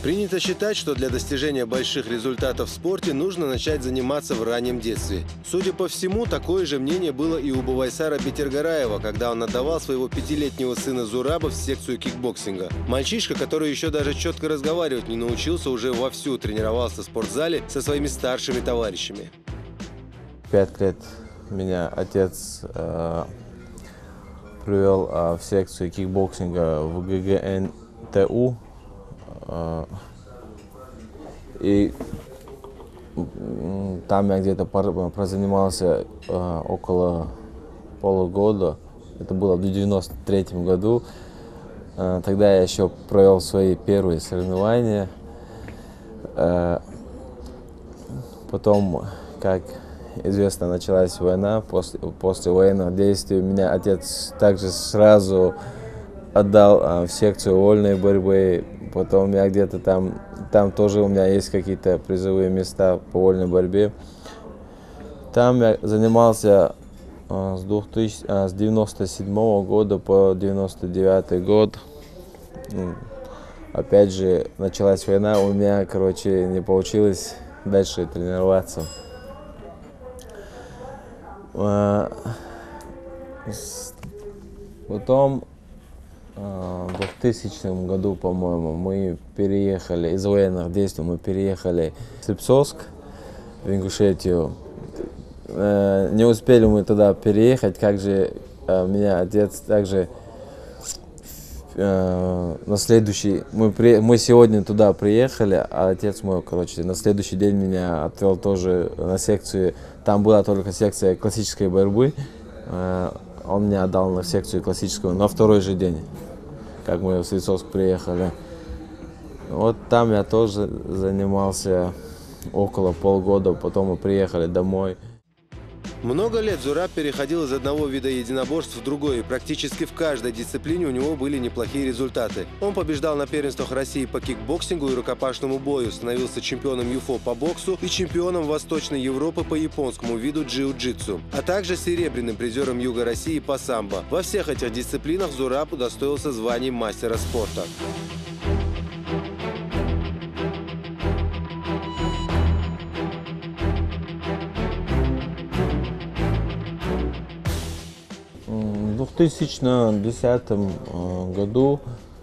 Принято считать, что для достижения больших результатов в спорте нужно начать заниматься в раннем детстве. Судя по всему, такое же мнение было и у Бувайсара Бетиргараева, когда он отдавал своего 5-летнего сына Зураба в секцию кикбоксинга. Мальчишка, который еще даже четко разговаривать не научился, уже вовсю тренировался в спортзале со своими старшими товарищами. 5 лет меня отец привел в секцию кикбоксинга в ГГНТУ. И там я где-то прозанимался около полугода. Это было в 1993 году. Тогда я еще провел свои первые соревнования. Потом, как известно, началась война. После военных действий меня отец также сразу отдал в секцию вольной борьбы. Потом я где-то там тоже у меня есть какие-то призовые места по вольной борьбе. Там я занимался с 1997 года по 1999 год. Опять же, началась война, у меня, короче, не получилось дальше тренироваться. Потом в 2000 году, по-моему, мы переехали из военных действий, мы переехали в Слепцовск, в Ингушетию. Не успели мы туда переехать, как же меня отец также на следующий, мы сегодня туда приехали, а отец мой, короче, на следующий день меня отвел тоже на секцию, там была только секция классической борьбы, он меня отдал на секцию классическую на второй же день, как мы в Слепцовск приехали. Вот там я тоже занимался около полгода, потом мы приехали домой. Много лет Зураб переходил из одного вида единоборств в другой, и практически в каждой дисциплине у него были неплохие результаты. Он побеждал на первенствах России по кикбоксингу и рукопашному бою, становился чемпионом ЮФО по боксу и чемпионом Восточной Европы по японскому виду джиу-джитсу, а также серебряным призером Юга России по самбо. Во всех этих дисциплинах Зураб удостоился званий мастера спорта. В 2010 году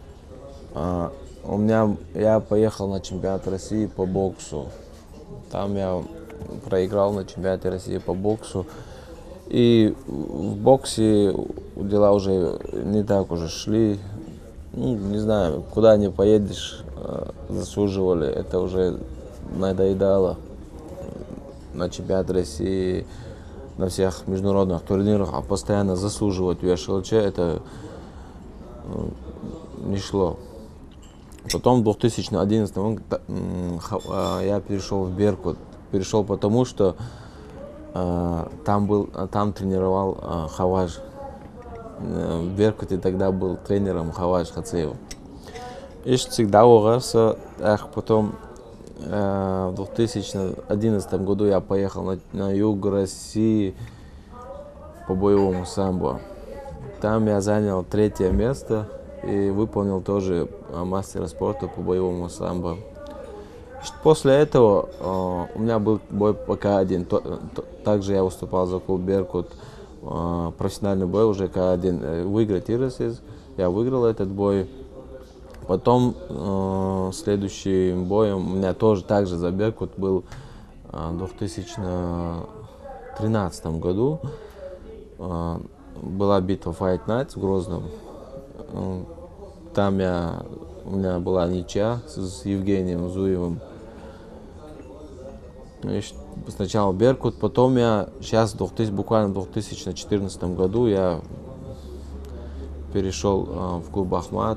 я поехал на чемпионат России по боксу. Там я проиграл на чемпионате России по боксу. И в боксе дела уже не так уже шли. Ну, не знаю, куда не поедешь, заслуживали. Это уже надоедало. На чемпионат России, на всех международных турнирах, а постоянно заслуживать в ШЛЧ, это не шло. Потом в 2011 я перешел в Беркут. Перешел потому, что там тренировал Хаваж. В Беркуте тогда был тренером Хаваж Хацеев. И всегда угорся, потом в 2011 году я поехал на юг России по боевому самбо. Там я занял 3-е место и выполнил тоже мастера спорта по боевому самбо. После этого у меня был бой по К1. Также я выступал за клуб Беркут. Профессиональный бой уже К1. Выиграть Иросис. Я выиграл этот бой. Потом следующим боем у меня тоже также за Беркут был в 2013 году. Была битва Fight Night в Грозном. Там у меня была ничья с Евгением Зуевым. Сначала Беркут, потом сейчас буквально в 2014 году я перешел в клуб Ахмат.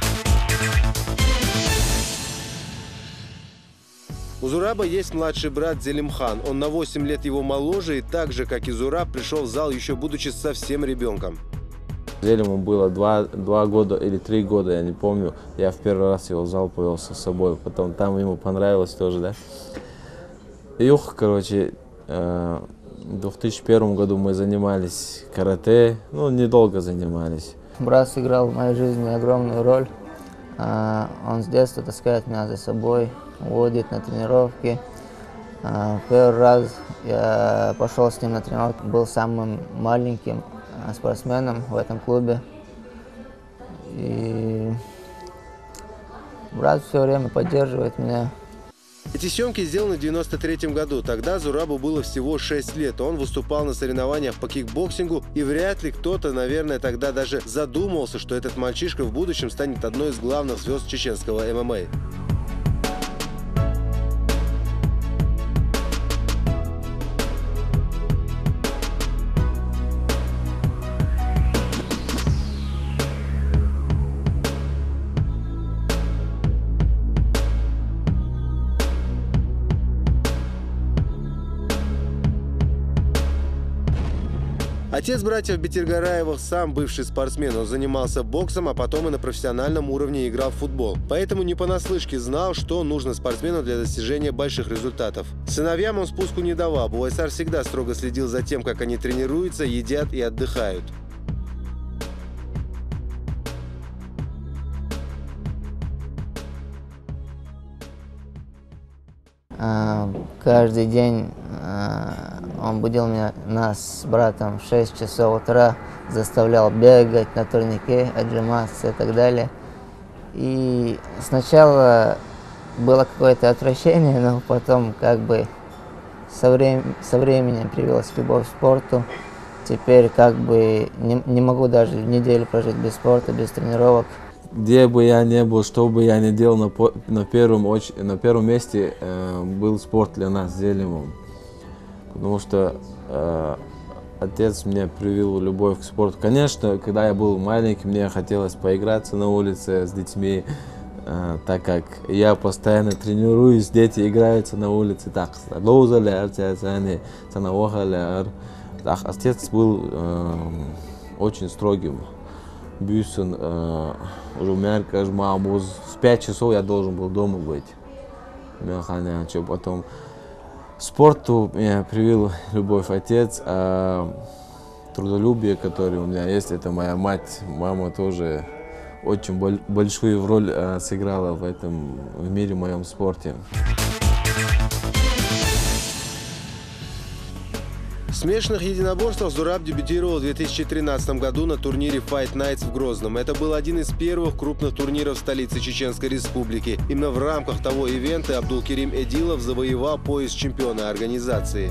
У Зураба есть младший брат Зелимхан. Он на 8 лет его моложе и так же, как и Зураб, пришел в зал еще будучи совсем ребенком. Зелиму было 2 года или 3 года, я не помню. Я в первый раз его в зал повел с собой. Потом там ему понравилось тоже, да. Короче, в 2001 году мы занимались карате. Ну, недолго занимались. Брат сыграл в моей жизни огромную роль. Он с детства таскает меня за собой, водит на тренировки. Первый раз я пошел с ним на тренировку, был самым маленьким спортсменом в этом клубе. И брат все время поддерживает меня. Эти съемки сделаны в 1993 году. Тогда Зурабу было всего 6 лет. Он выступал на соревнованиях по кикбоксингу, и вряд ли кто-то, наверное, тогда даже задумывался, что этот мальчишка в будущем станет одной из главных звезд чеченского ММА. Отец братьев Бетиргараевых сам бывший спортсмен. Он занимался боксом, а потом и на профессиональном уровне играл в футбол. Поэтому не понаслышке знал, что нужно спортсмену для достижения больших результатов. Сыновьям он спуску не давал. Булайсар всегда строго следил за тем, как они тренируются, едят и отдыхают. Каждый день он будил нас с братом в 6 часов утра, заставлял бегать на турнике, отжиматься и так далее. И сначала было какое-то отвращение, но потом как бы со временем привилась любовь к спорту. Теперь как бы не могу даже неделю прожить без спорта, без тренировок. Где бы я ни был, что бы я ни делал, на первом месте был спорт для нас с Зелимом. Потому что отец мне привил любовь к спорту. Конечно, когда я был маленький, мне хотелось поиграться на улице с детьми, так как я постоянно тренируюсь, дети играются на улице. Отец был очень строгим. Бюсен, Румерка, Жмабуз. В 5 часов я должен был дома быть. Потом спорту меня привил любовь отец, а трудолюбие, которое у меня есть, это моя мать. Мама тоже очень большую роль сыграла в мире, в моем спорте. В смешанных единоборствах Зураб дебютировал в 2013 году на турнире Fight Nights в Грозном. Это был один из первых крупных турниров в столице Чеченской Республики. Именно в рамках того ивента Абдулкерим Эдилов завоевал пояс чемпиона организации.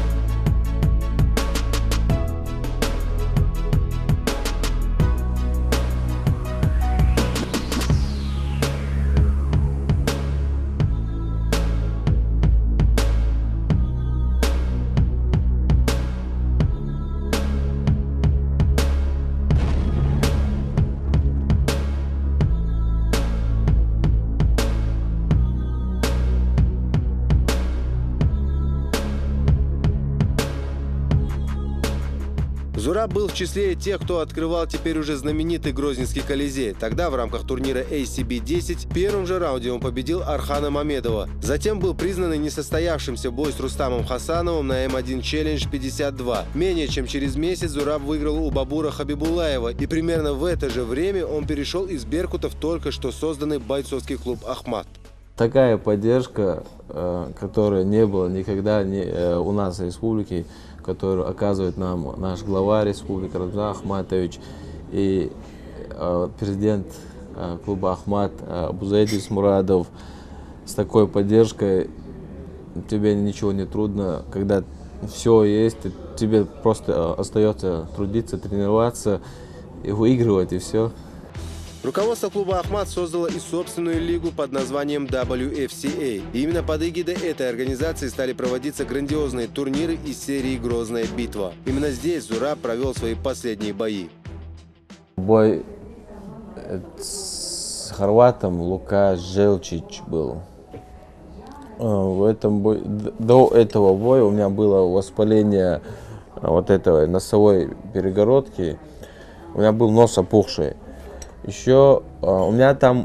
Зураб был в числе тех, кто открывал теперь уже знаменитый Грозненский Колизей. Тогда в рамках турнира ACB-10 в первом же раунде он победил Архана Мамедова. Затем был признанный несостоявшимся бой с Рустамом Хасановым на М1 Challenge 52. Менее чем через месяц Зураб выиграл у Бабура Хабибулаева. И примерно в это же время он перешел из Беркута в только что созданный бойцовский клуб «Ахмат». Такая поддержка, которой не было никогда у нас в республике, которую оказывает нам наш глава республики Рамзан Ахматович и президент клуба «Ахмат» Абузайдис Мурадов. С такой поддержкой тебе ничего не трудно, когда все есть, тебе просто остается трудиться, тренироваться и выигрывать, и все. Руководство клуба «Ахмат» создало и собственную лигу под названием WFCA. И именно под эгидой этой организации стали проводиться грандиозные турниры из серии «Грозная битва». Именно здесь Зураб провел свои последние бои. Бой с хорватом Лука Желчич был. В этом до этого боя у меня было воспаление вот этой носовой перегородки. У меня был нос опухший. Еще у меня там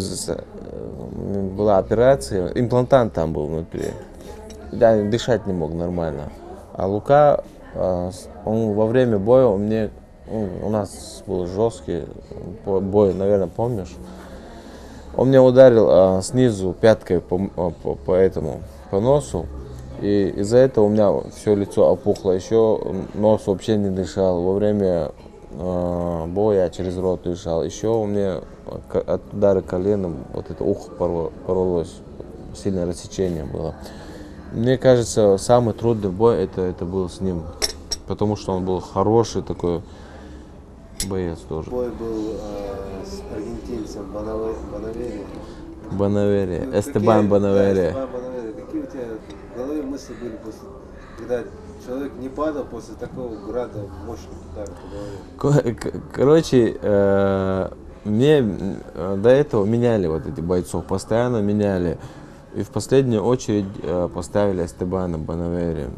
была операция, имплантант там был внутри. Я дышать не мог нормально. А Лука, он во время боя у нас был жесткий бой, наверное, помнишь. Он меня ударил снизу пяткой по носу. И из-за этого у меня все лицо опухло. Еще нос вообще не дышал. Во время боя я через рот дышал. Еще у меня от удара коленом вот это ухо порвалось. Сильное рассечение было. Мне кажется, самый трудный бой это был с ним. Потому что он был хороший такой боец тоже. Бой был с аргентинцем Бонавери. Бонавери, Эстебан Бонавери. Какие у тебя в голове мысли были, когда человек не падал после такого града мощных ударов по голове? Короче, мне до этого меняли вот эти бойцов, постоянно меняли. И в последнюю очередь поставили Эстебана Бонавери.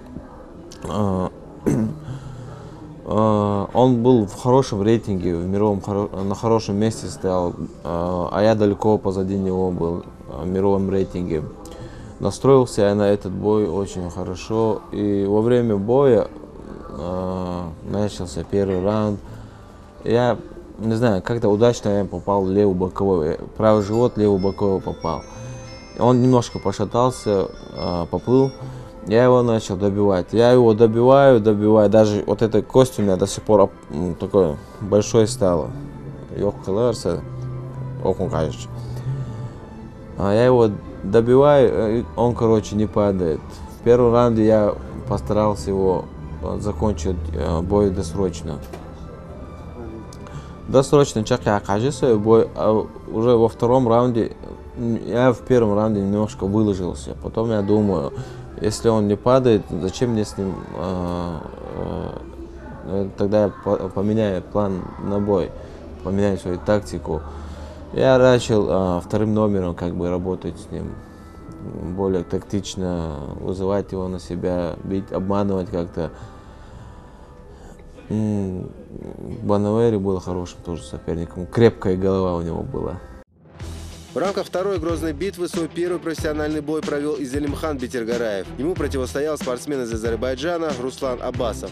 Он был в хорошем рейтинге, в мировом, на хорошем месте стоял, а я далеко позади него был в мировом рейтинге. Настроился я на этот бой очень хорошо, и во время боя начался первый раунд. Я не знаю, как-то удачно я попал в левый боковой, правый живот, левый боковой попал. Он немножко пошатался, поплыл. Я его начал добивать. Я его добиваю. Даже вот эта кость у меня до сих пор такой большой стала. Я его добиваю, и он, короче, не падает. В первом раунде я постарался его закончить бой досрочно. Досрочно бой, а уже во втором раунде, я в первом раунде немножко выложился. Потом я думаю, если он не падает, зачем мне с ним, тогда я поменяю план на бой, поменяю свою тактику. Я начал вторым номером как бы работать с ним, более тактично, вызывать его на себя, бить, обманывать как-то. Бонавери был хорошим тоже соперником, крепкая голова у него была. В рамках второй грозной битвы свой первый профессиональный бой провел и Зелимхан Бетиргараев. Ему противостоял спортсмен из Азербайджана Руслан Аббасов.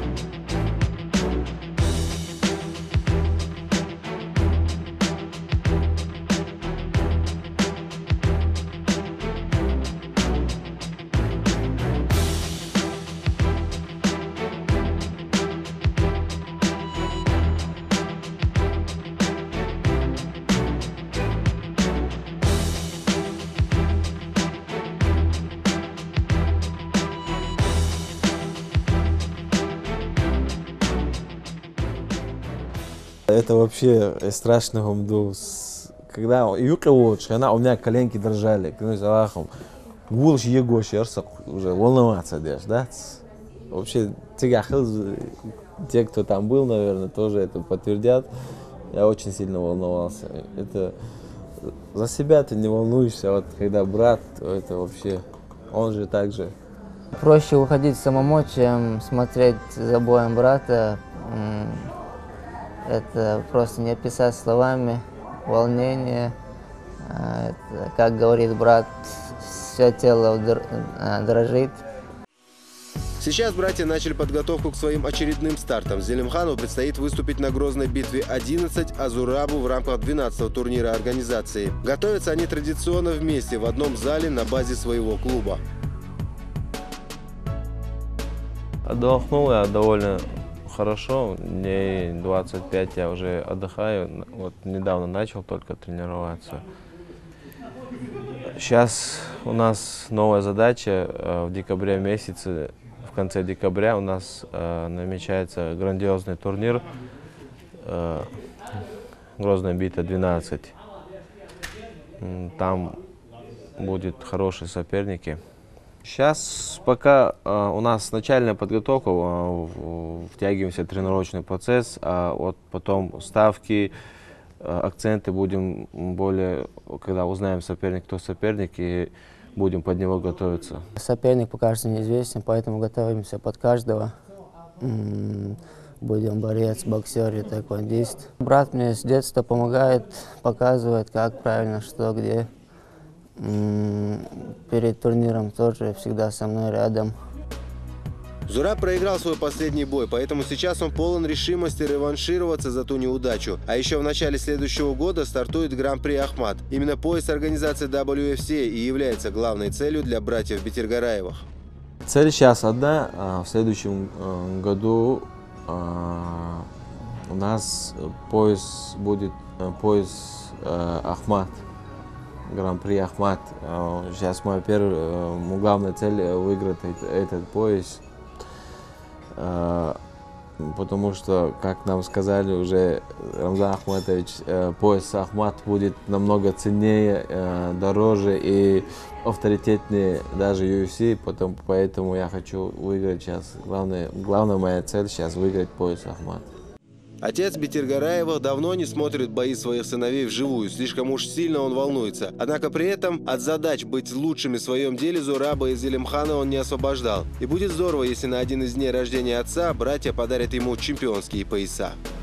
Это вообще страшно был. Когда юка лучше, у меня коленки дрожали, клянусь Аллахом. Гулш его сердце уже волноваться идешь, да? Вообще, те, кто там был, наверное, тоже это подтвердят. Я очень сильно волновался. Это за себя ты не волнуешься, вот когда брат, это вообще, он же так же. Проще уходить самому, чем смотреть за боем брата. Это просто не описать словами, волнение. Это, как говорит брат, все тело дрожит. Сейчас братья начали подготовку к своим очередным стартам. Зелимхану предстоит выступить на грозной битве 11, а Зурабу в рамках 12-го турнира организации. Готовятся они традиционно вместе в одном зале на базе своего клуба. Отдохнул я довольно хорошо, мне 25, я уже отдыхаю, вот недавно начал только тренироваться. Сейчас у нас новая задача, в декабре месяце, в конце декабря у нас намечается грандиозный турнир, Грозная битва 12. Там будут хорошие соперники. Сейчас пока у нас начальная подготовка, втягиваемся в тренировочный процесс, а вот потом ставки, акценты будем более, когда узнаем соперник, кто соперник, и будем под него готовиться. Соперник пока что неизвестен, поэтому готовимся под каждого. Будем борец, боксер и тэквондист. Брат мне с детства помогает, показывает, как правильно, что, где. Перед турниром тоже всегда со мной рядом. Зураб проиграл свой последний бой, поэтому сейчас он полон решимости реваншироваться за ту неудачу. А еще в начале следующего года стартует Гран-при Ахмат. Именно пояс организации WFC и является главной целью для братьев Бетиргараевых. Цель сейчас одна. В следующем году у нас пояс будет Ахмат. Гран-при Ахмат. Сейчас моя главная цель выиграть этот пояс. Потому что, как нам сказали уже, Рамзан Ахматович, пояс Ахмат будет намного ценнее, дороже и авторитетнее даже UFC, поэтому я хочу выиграть сейчас. Главная моя цель сейчас выиграть пояс Ахмат. Отец Бетиргараевых давно не смотрит бои своих сыновей вживую, слишком уж сильно он волнуется. Однако при этом от задач быть лучшими в своем деле Зураба и Зелимхана он не освобождал. И будет здорово, если на один из дней рождения отца братья подарят ему чемпионские пояса.